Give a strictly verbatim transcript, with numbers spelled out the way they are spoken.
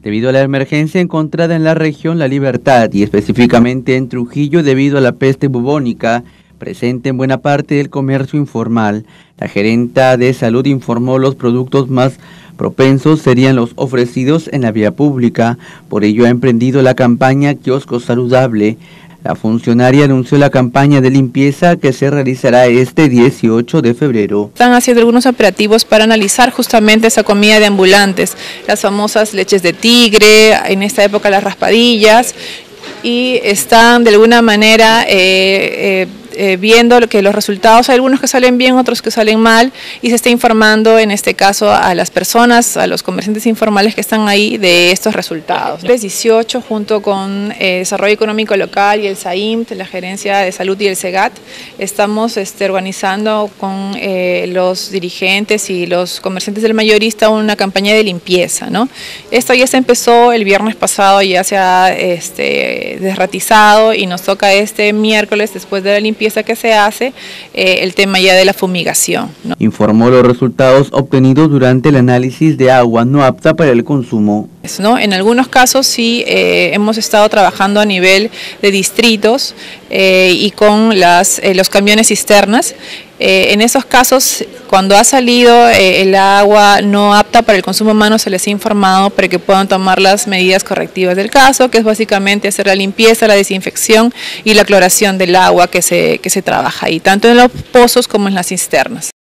Debido a la emergencia encontrada en la región La Libertad y específicamente en Trujillo debido a la peste bubónica presente en buena parte del comercio informal, la gerenta de salud informó los productos más propensos serían los ofrecidos en la vía pública. Por ello ha emprendido la campaña Kiosco Saludable. La funcionaria anunció la campaña de limpieza que se realizará este dieciocho de febrero. Están haciendo algunos operativos para analizar justamente esa comida de ambulantes, las famosas leches de tigre, en esta época las raspadillas, y están de alguna manera eh, eh, Eh, viendo que los resultados, hay algunos que salen bien, otros que salen mal, y se está informando en este caso a las personas, a los comerciantes informales que están ahí de estos resultados. El dieciocho, junto con eh, Desarrollo Económico Local y el S A I M T, la Gerencia de Salud y el SEGAT, estamos este, organizando con eh, los dirigentes y los comerciantes del mayorista una campaña de limpieza, ¿no? Esto ya se empezó el viernes pasado, ya se ha este, desratizado y nos toca este miércoles, después de la limpieza que se hace, eh, el tema ya de la fumigación, ¿no? Informó los resultados obtenidos durante el análisis de agua no apta para el consumo. ¿No? En algunos casos sí eh, hemos estado trabajando a nivel de distritos eh, y con las, eh, los camiones cisternas. Eh, en esos casos, cuando ha salido eh, el agua no apta para el consumo humano, se les ha informado para que puedan tomar las medidas correctivas del caso, que es básicamente hacer la limpieza, la desinfección y la cloración del agua que se, que se trabaja ahí, tanto en los pozos como en las cisternas.